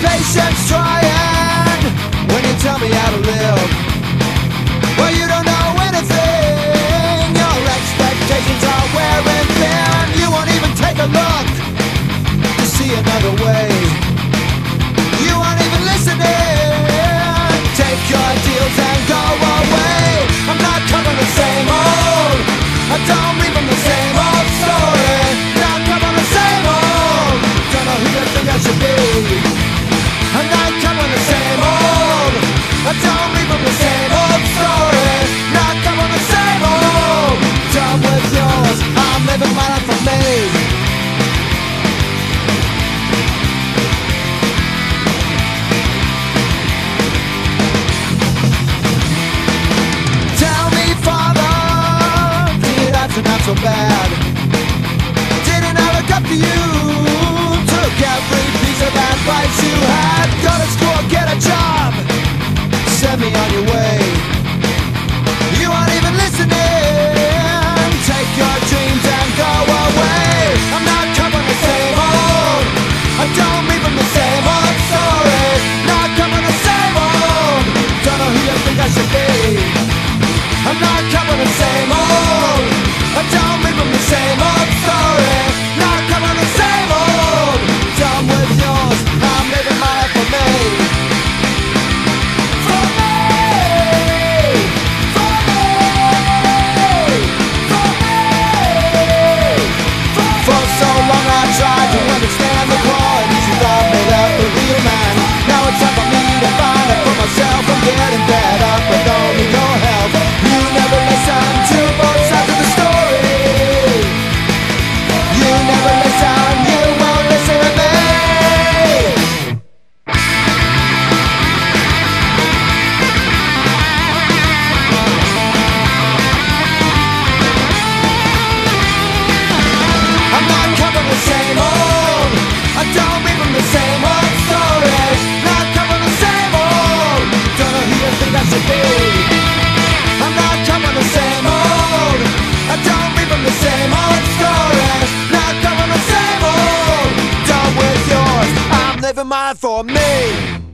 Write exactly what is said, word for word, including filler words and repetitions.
patience trying when you tell me how to live. Well, you don't know anything. Your expectations are wearing thin. You won't even take a look to see another way. You aren't even listening. Take your deals and go away. I'm not covering the same old. I don't read from the same old story. Not covering the same old. Don't know who you think I should be. I'm not covering the same old. I don't read from the same old story. Not covering the same old. Done with yours. I'm living my life for me. Not so bad. Didn't I look up to you? Took every piece of advice you had. Go to school, get a job, send me on your way. You aren't even listening. Take your dreams and go away. I'm not covering the same old. I don't read from the same old story. Not covering the same old. Don't know who you think I should be. I'm not covering the same old. I don't read from the same old story. Not covering the same old. Done with yours. I'm living my life for me. For me. For me. For me. For so long I tried to understand the qualities you thought made up a real man. Now it's time for me to find it for myself. I'm getting fed up with only your help. You never listen to both sides of the story. You never listen, you won't listen to me. I'm not covering the same old. I don't read from the same old story. Not covering the same old. Don't know who you think I should be. I'm not covering the same old. I don't read from the same old story. Not covering the same old. Done with yours. I'm living mine for me.